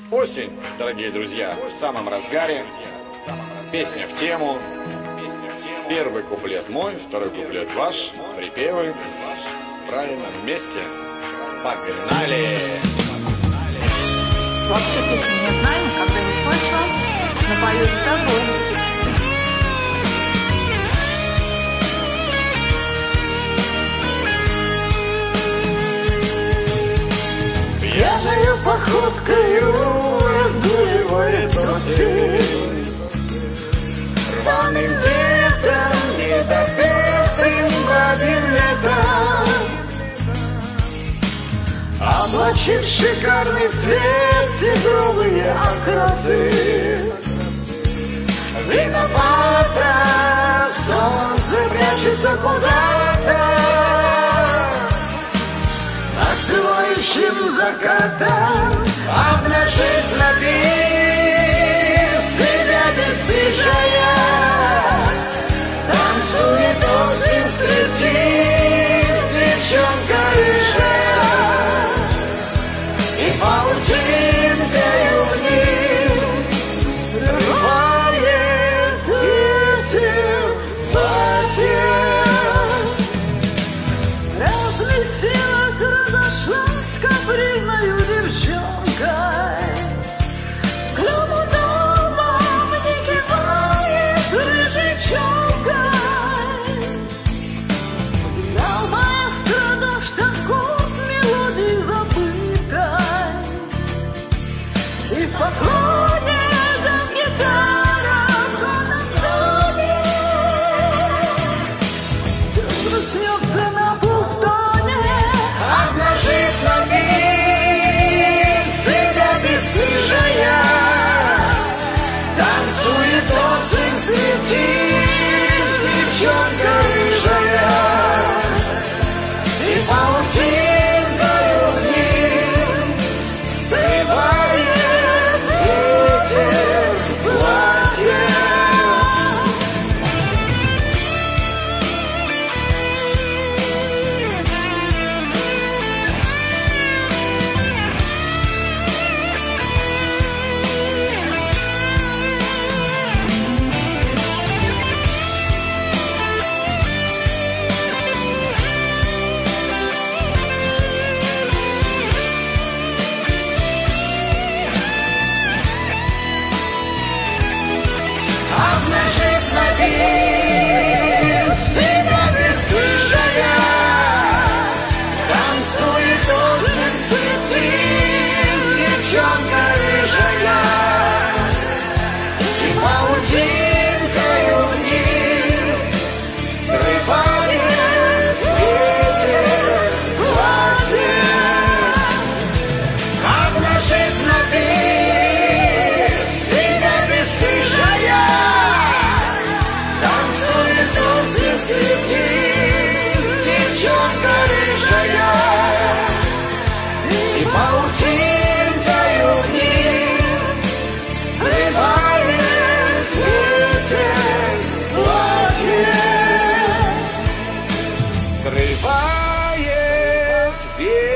Осень, дорогие друзья, в самом разгаре. Песня в тему. Первый куплет мой, второй куплет ваш. Припевы в правильном месте. Погнали! Вообще песню не знаю, никогда не слышала, но пою с тобой. Пьяною походкою разгуливает осень, рваным ветром, недопетым бабьим летом, облачив шикарный цвет тигровые окрасы. Виновато солнце прячется куда-то остывающим закатом, обнажив напис себя бесстыжая. Танцует осень стриптиз, девчонка рыжая, и паутинкою вниз рвает ветер платье. Развеселась, разошлась капризной девчонкой, к дому домом не кивает рыжей челкой. Взял маэстро дождь аккорд мелодии забытой, и в поклоне джаз-гитара на столе снется на пустоне, обнажив напис себя бесстыжая. Танцует осень стриптиз, девчонка рыжая, и паутинкою вниз срывает ветер платье. Обнажив напис себя бесстыжая, танцует осень стриптиз, девчонка рыжая, и паутинкою вниз срывает ветер платье. Обнажив напис себя бесстыжая, танцует осень стриптиз, девчонка рыжая, и паутинкою вниз срывает ветер платье. Срывает ветер.